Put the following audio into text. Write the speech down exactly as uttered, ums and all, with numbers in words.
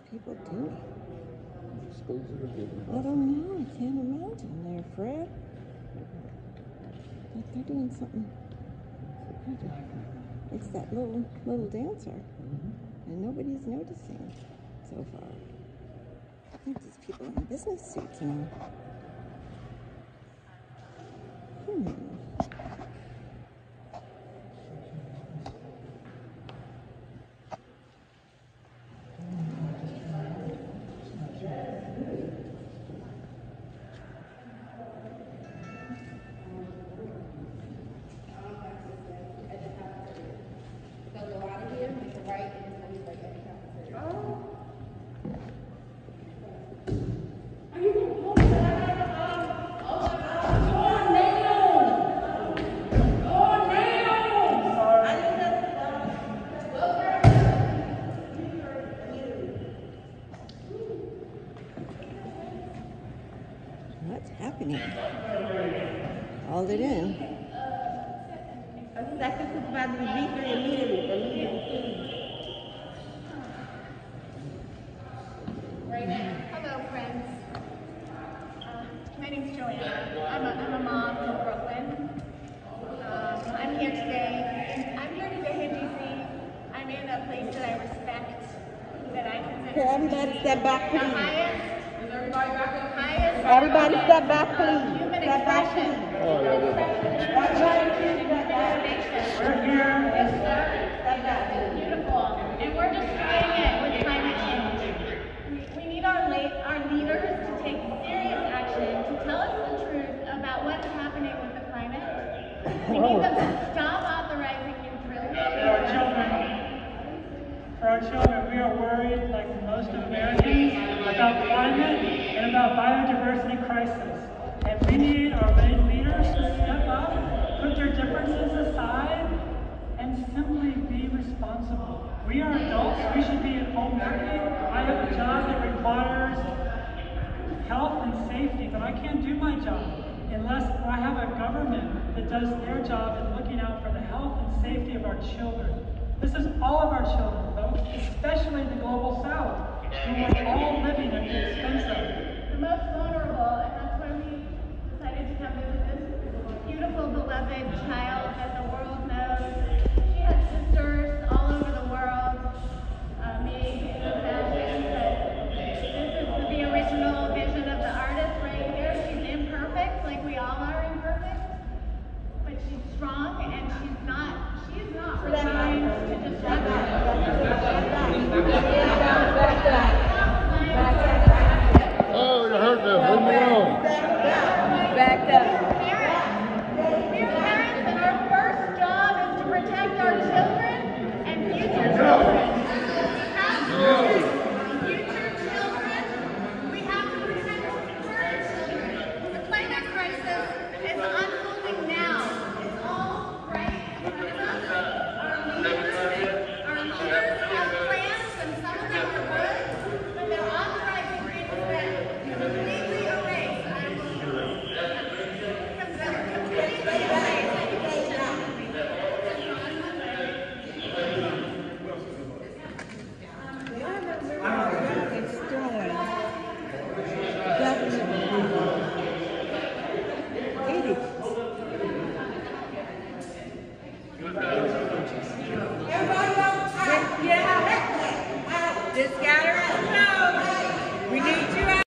people doing? I suppose they're doing. I don't know. I can't imagine there, Fred. Like they're doing something. It's that little little dancer, mm-hmm. and nobody's noticing so far. I think these people in business suits now. Hmm. What's happening? Hold it in. A second supervisor is beaten immediately. Immediately. Hello, friends. Uh, my name's Joanna. I'm a, I'm a mom from Brooklyn. Um, I'm here today. I'm here today in D C. I'm in a place that I respect, that I consider. Okay, everybody step back, please. The highest. Is everybody back up? Highest. Everybody step back, please. Human step expression. Back, oh, yeah, yeah. We're here. It's beautiful, and we're destroying it with climate change. We, we need our late, our leaders to take serious action to tell us the truth about what's happening with the climate. We need them to stop authorizing new drilling. For our children, for our children, we are worried, like most Americans, about climate and about biodiversity crisis. And we need our leaders to step up, put their differences aside, and simply be responsible. We are adults, we should be at home working. I have a job that requires health and safety, but I can't do my job unless I have a government that does their job in looking out for the health and safety of our children. This is all of our children, folks, especially the global south, who are all living at the expense of. The most vulnerable, and that's why we decided to come visit this beautiful, beloved child that the world knows. She has sisters all over the world, uh, maybe in the thousands, but this is the original vision of the artist right here. She's imperfect, like we all are imperfect, but she's strong, and she's not, she's not resigned to destruction. Oh, you hurt them. Leave me alone. Back up. We're parents, and our first job is to protect our children and future children. Future children. We have to protect current children. The climate crisis is unfolding now. It's all right in front of us. Our leaders, our leaders have plans, and some of them are good, but they're authorizing things that completely erase. Just gather us. We need you out.